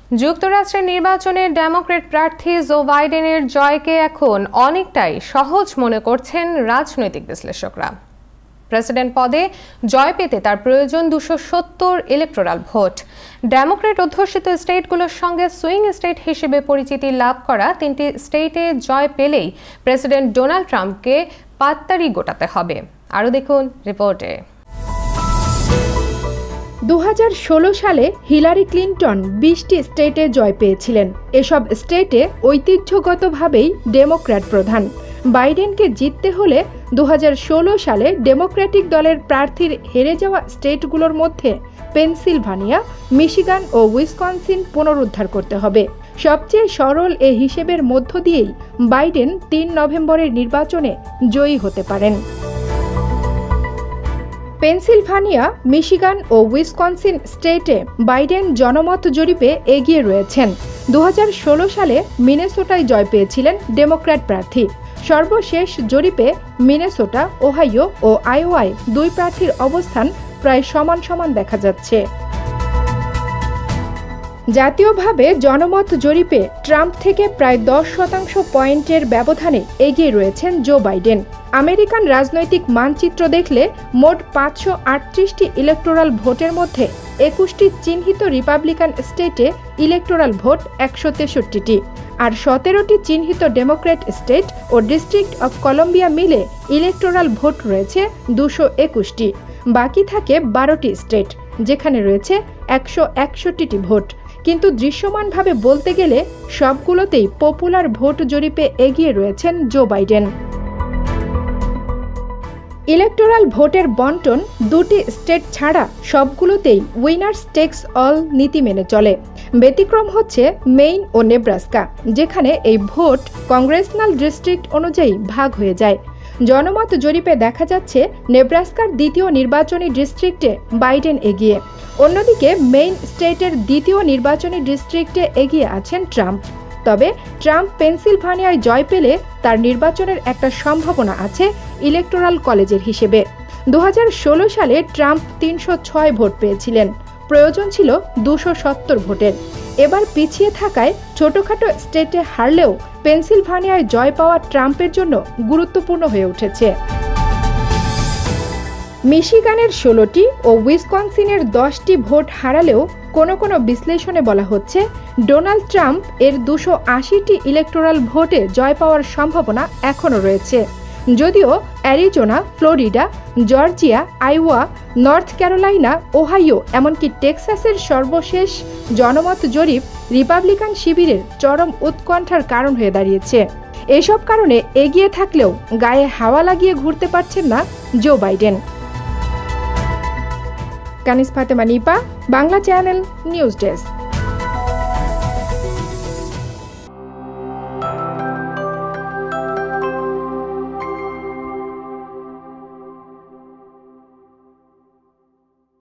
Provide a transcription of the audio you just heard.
যুক্তরাষ্ট্রের নির্বাচনে ডেমোক্র্যাট প্রার্থী জো বাইডেনের জয়কে এখন অনেকটাই সহজ মনে করছেন রাজনৈতিক বিশ্লেষকরা। প্রেসিডেন্ট পদে জয় পেতে তার প্রয়োজন 270 ইলেকটোরাল ভোট। ডেমোক্র্যাট অধ্যুষিত স্টেটগুলোর সঙ্গে সুইং স্টেট হিসেবে পরিচিতি লাভ করা 3টি স্টেটে জয় পেলেই প্রেসিডেন্ট ডোনাল্ড ট্রাম্পকে পাত্তারি গোটাতে হবে। আরও দেখুন রিপোর্টে। 2016 সালে হিলারি ক্লিন্টন 20টি স্টেটে জয় পেয়েছিলেন। এসব স্টেটে ঐতিহ্যগতভাবেই ডেমোক্র্যাট প্রধান। বাইডেনকে জিততে হলে 2016 সালে ডেমোক্র্যাটিক দলের প্রার্থীর হেরে যাওয়া স্টেটগুলোর মধ্যে পেনসিলভানিয়া, মিশিগান ও উইসকনসিন পুনরুদ্ধার করতে হবে। সবচেয়ে সরল এ হিসেবের মধ্য দিয়েই বাইডেন 3 নভেম্বরের নির্বাচনে জয়ী হতে পারেন। পেনসিলভানিয়া, মিশিগান ও উইসকনসিন স্টেটে বাইডেন জনমত জরিপে এগিয়ে রয়েছেন। 2016 সালে মিনেসোটায় জয় পেয়েছিলেন ডেমোক্র্যাট প্রার্থী। সর্বশেষ জরিপে মিনেসোটা, ওহাইও ও আইওয়ায় 2 প্রার্থীর অবস্থান প্রায় সমান সমান দেখা যাচ্ছে। জাতীয়ভাবে জনমত জরিপে ট্রাম্প থেকে প্রায় 10% পয়েন্টের ব্যবধানে এগিয়ে রয়েছেন জো বাইডেন। আমেরিকান রাজনৈতিক মানচিত্র দেখলে মোট 538টি ইলেকটোরাল ভোটের মধ্যে 21টি চিহ্নিত রিপাবলিকান স্টেটে ইলেকটোরাল ভোট 163টি, আর 17টি চিহ্নিত ডেমোক্র্যাট স্টেট ও ডিস্ট্রিক্ট অফ কলম্বিয়া মিলে ইলেকটোরাল ভোট রয়েছে 221টি। বাকি থাকে 12টি স্টেট, যেখানে রয়েছে 161টি ভোট। কিন্তু দৃশ্যমানভাবে বলতে গেলে সবগুলোতেই পপুলার ভোট জরিপে এগিয়ে রয়েছেন জো বাইডেন। ইলেকটোরাল ভোটের বন্টন 2টি স্টেট ছাড়া সবগুলোতেই উইনার্স টেকস অল নীতি মেনে চলে। ব্যতিক্রম হচ্ছে মেইন ও নেব্রাস্কা, যেখানে এই ভোট কংগ্রেসনাল ডিস্ট্রিক্ট অনুযায়ী ভাগ হয়ে যায়। জনমত জরিপে দেখা যাচ্ছে নেব্রাস্কার দ্বিতীয় নির্বাচনী ডিস্ট্রিক্টে বাইডেন এগিয়ে। অন্যদিকে মেইন স্টেটের দ্বিতীয় নির্বাচনী ডিস্ট্রিক্টে এগিয়ে আছেন ট্রাম্প। তবে ট্রাম্প পেনসিলভানিয়ায় জয় পেলে তার নির্বাচনের একটা সম্ভাবনা আছে ইলেকটোরাল কলেজের হিসেবে। 2016 সালে ট্রাম্প 306 ভোট পেয়েছিলেন, প্রয়োজন ছিল 270 ভোটের। এবার পিছিয়ে থাকায় ছোটখাটো স্টেটে হারলেও পেনসিলভানিয়ায় জয় পাওয়া ট্রাম্পের জন্য গুরুত্বপূর্ণ হয়ে উঠেছে। মিশিগানের 16টি ও উইসকনসিনের 10টি ভোট হারালেও কোনো বিশ্লেষণে বলা হচ্ছে ডোনাল্ড ট্রাম্প এর 280টি ইলেকটোরাল ভোটে জয় পাওয়ার সম্ভাবনা এখনও রয়েছে। যদিও Arizona, Florida, Georgia, Iowa, North Carolina, Ohio এমনকি টেক্সাসের সর্বশেষ জনমত জরিপ রিপাবলিকান শিবিরের চরম উৎকণ্ঠার কারণ হয়ে দাঁড়িয়েছে। এসব কারণে এগিয়ে থাকলেও গায়ে হাওয়া লাগিয়ে ঘুরতে পারছেন না Joe Biden. Kaniz Fatema Nipa, Bangla channel, news desk.